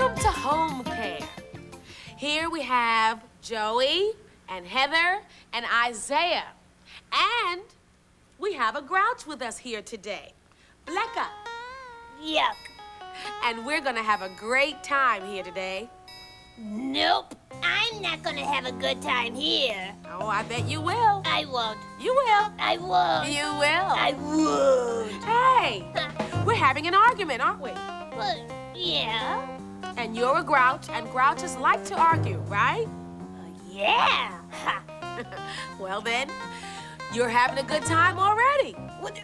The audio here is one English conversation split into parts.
Welcome to home care. Here we have Joey and Heather and Isaiah. And we have a grouch with us here today, Blecka. Yuck. And we're gonna have a great time here today. Nope. I'm not gonna have a good time here. Oh, I bet you will. I won't. You will. I won't. You will. I won't. Hey, we're having an argument, aren't we? Well, yeah. And you're a grouch, and grouches like to argue, right? Yeah. Ha. Well then, you're having a good time already. What?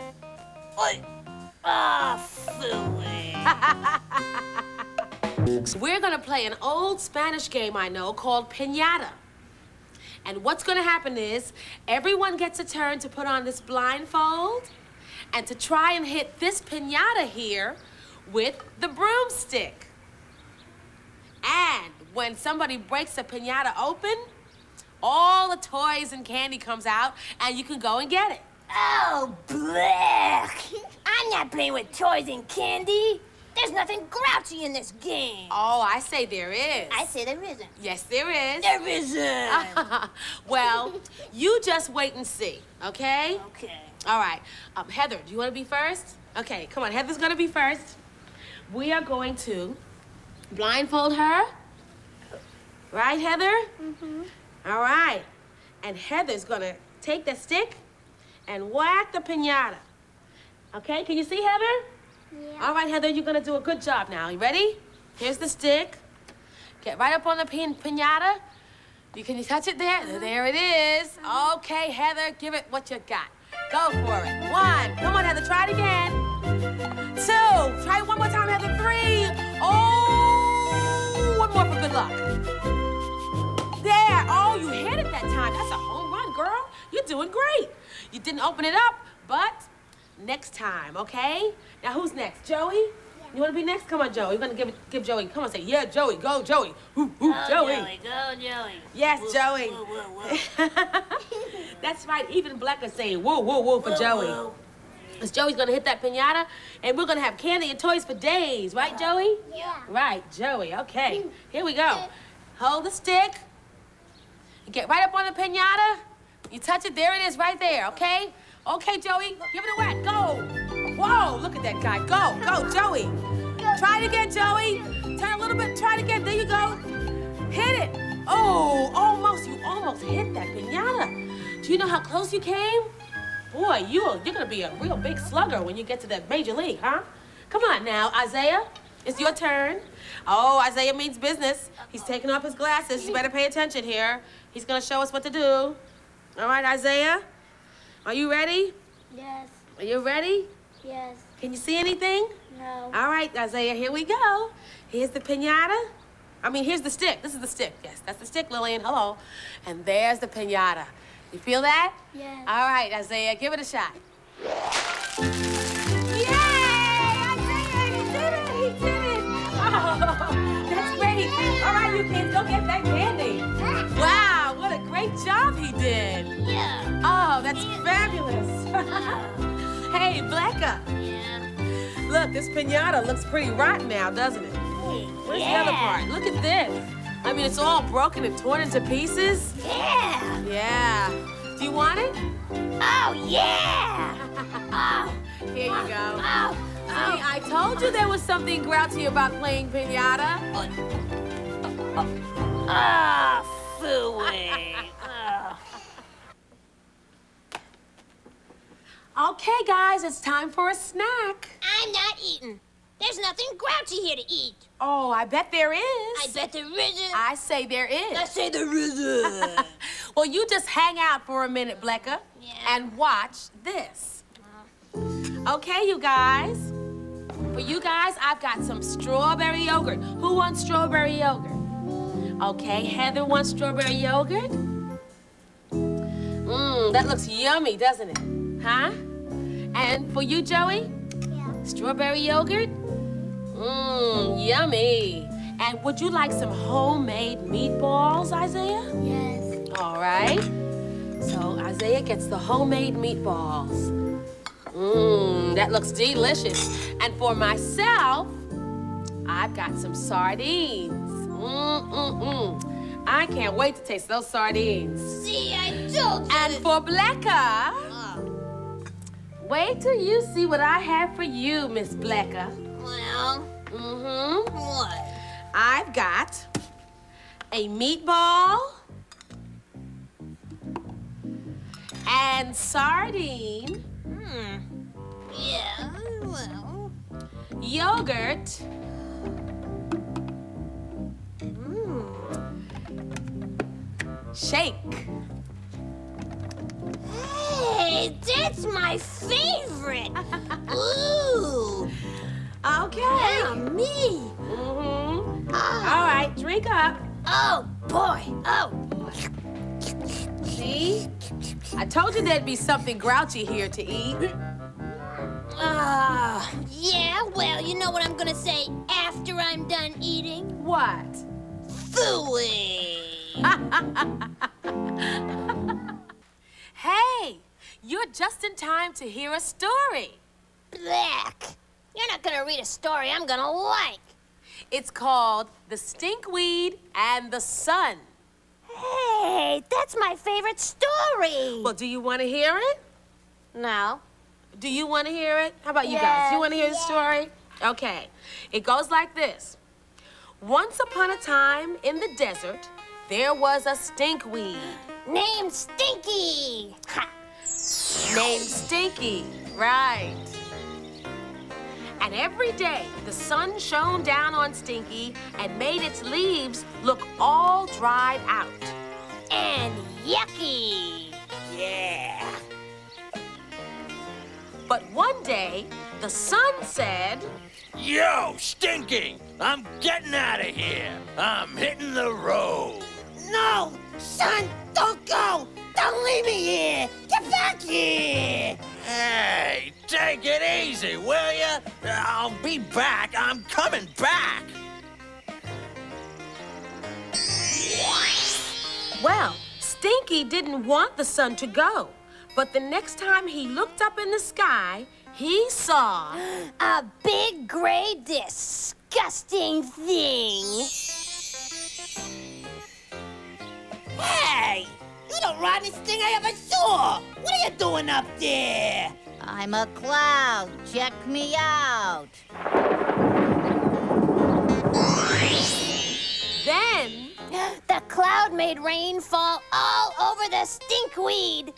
Oh, phooey. We're gonna play an old Spanish game I know called piñata. And what's gonna happen is, everyone gets a turn to put on this blindfold and to try and hit this piñata here with the broomstick. And when somebody breaks the piñata open, all the toys and candy comes out and you can go and get it. Oh, blech. I'm not playing with toys and candy. There's nothing grouchy in this game. Oh, I say there is. I say there isn't. Yes, there is. There isn't. Well, you just wait and see, okay? Okay. All right. Heather, do you want to be first? Okay, come on. Heather's going to be first. We are going to blindfold her. Right, Heather? Mm-hmm. All right. And Heather's going to take the stick and whack the piñata. Okay, can you see, Heather? Yeah. All right, Heather, you're going to do a good job now. You ready? Here's the stick. Get right up on the piñata. Can you touch it there? There it is. Okay, Heather, give it what you got. Go for it. 1. Come on, Heather, try it again. 2. Try it one more time, Heather. 3. Oh, one more for good luck. There. Oh, you hit it that time. That's a home run, girl. You're doing great. You didn't open it up, but next time, okay? Now, who's next? Joey? Yeah. You want to be next? Come on, Joey. You're going to give Joey. Come on, say, yeah, Joey. Go, Joey. Ooh, Go, Joey. Go, Joey. Yes, Woo, Joey. Woo, woo, woo. That's right. Even Blecka saying woo, woo, woo for Woo, Joey. woo. Because Joey's going to hit that piñata, and we're going to have candy and toys for days. Right, Joey? Yeah. Right, Joey. Okay. Here we go. Hold the stick. Get right up on the piñata. You touch it. There it is right there, okay? Okay, Joey. Give it a whack. Go. Whoa, look at that guy. Go, go, Joey. Try it again, Joey. Turn a little bit. Try it again. There you go. Hit it. Oh, almost. You almost hit that piñata. Do you know how close you came? Boy, you're going to be a real big slugger when you get to the major league, huh? Come on now, Isaiah. It's your turn. Oh, Isaiah means business. He's taking off his glasses. You better pay attention here. He's going to show us what to do. All right, Isaiah? Are you ready? Yes. Are you ready? Yes. Can you see anything? No. All right, Isaiah, here we go. Here's the piñata. I mean, here's the stick. This is the stick. Yes, that's the stick, Lillian. Hello. And there's the piñata. You feel that? Yes. All right, Isaiah, give it a shot. Yay! Isaiah, he did it! He did it! Oh, that's great. All right, you kids, go get that candy. Wow, what a great job he did. Yeah. Oh, that's fabulous. Hey, Blecka. Yeah. Look, this piñata looks pretty rotten now, doesn't it? Where's the other part? Look at this. I mean, it's all broken and torn into pieces. Yeah. Yeah. Do you want it? Oh, yeah. Oh. Here you go. Oh. See, I told you there was something grouchy about playing piñata. Ah, phooey. Okay, guys, it's time for a snack. I'm not eating. There's nothing grouchy here to eat. Oh, I bet there is. I bet there isn't. I say there is. I say there isn't. Well, you just hang out for a minute, Blecka, Yeah. and watch this. Okay, you guys. For you guys, I've got some strawberry yogurt. Who wants strawberry yogurt? Okay, Heather wants strawberry yogurt. That looks yummy, doesn't it? Huh? And for you, Joey? Yeah. Strawberry yogurt? Yummy. And would you like some homemade meatballs, Isaiah? Yes. All right. So Isaiah gets the homemade meatballs. That looks delicious. And for myself, I've got some sardines. I can't wait to taste those sardines. See, I told you. And for Blecka, wait till you see what I have for you, Miss Blecka. Well, what? I've got a meatball and sardine. Yeah, well. Yogurt. Shake. Hey, that's my favorite. Ooh. Okay. Yummy. All right, drink up. Oh, boy. Oh. See? I told you there'd be something grouchy here to eat. Yeah, well, you know what I'm gonna say after I'm done eating? What? Phooey. Hey, you're just in time to hear a story. Bleck. You're not gonna read a story I'm gonna like. It's called The Stinkweed and the Sun. Hey, that's my favorite story. Well, do you want to hear it? No. Do you want to hear it? How about you guys? You want to hear the story? Okay. It goes like this. Once upon a time in the desert, there was a stinkweed. Named Stinky. Ha. Named Stinky, right. And every day, the sun shone down on Stinky and made its leaves look all dried out. And yucky. Yeah. But one day, the sun said, Yo, Stinky, I'm getting out of here. I'm hitting the road. No, son, don't go. Don't leave me here. Get back here. Hey, take it easy, will ya? I'll be back. I'm coming back. well, Stinky didn't want the sun to go. But the next time he looked up in the sky, he saw a big, gray, disgusting thing. Hey, you're the rottenest thing I ever saw. What are you doing up there? I'm a cloud. Check me out. Then the cloud made rain fall all over the stinkweed.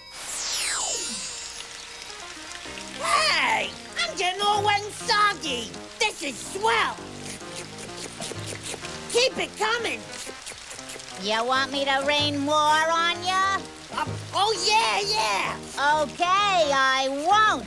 Hey, I'm getting all wet and soggy. This is swell. Keep it coming. You want me to rain more on ya? Oh, yeah. Okay, I won't.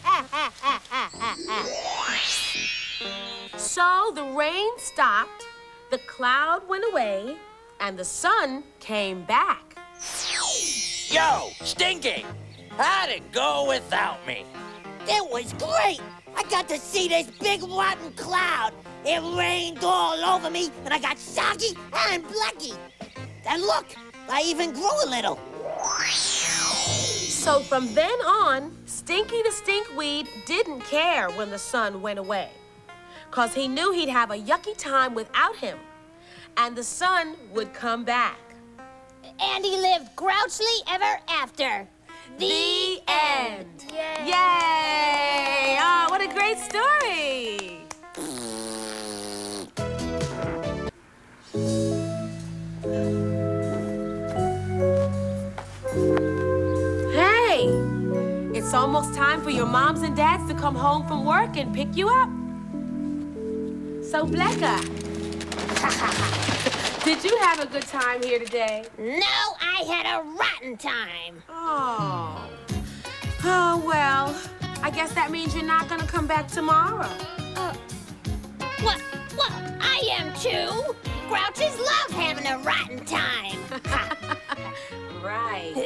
So the rain stopped, the cloud went away, and the sun came back. Yo, Stinky, how'd it go without me? It was great. I got to see this big rotten cloud. It rained all over me, and I got soggy and blecky. And look, I even grew a little. So from then on, Stinky the stinkweed didn't care when the sun went away, 'cause he knew he'd have a yucky time without him, and the sun would come back. And he lived grouchily ever after. The end. Yay! Oh, what a great story! Hey, it's almost time for your moms and dads to come home from work and pick you up. So, Blecka, did you have a good time here today? No, I had a rotten time. Oh, well, I guess that means you're not gonna come back tomorrow. Well, I am too. Grouches love having a rotten time. Right.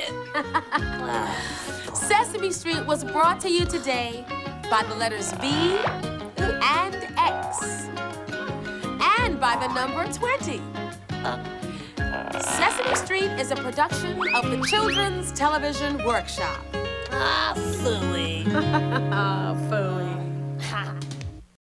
Sesame Street was brought to you today by the letters V and X, and by the number 20. Sesame Street is a production of the Children's Television Workshop. Ah, phooey. Phooey.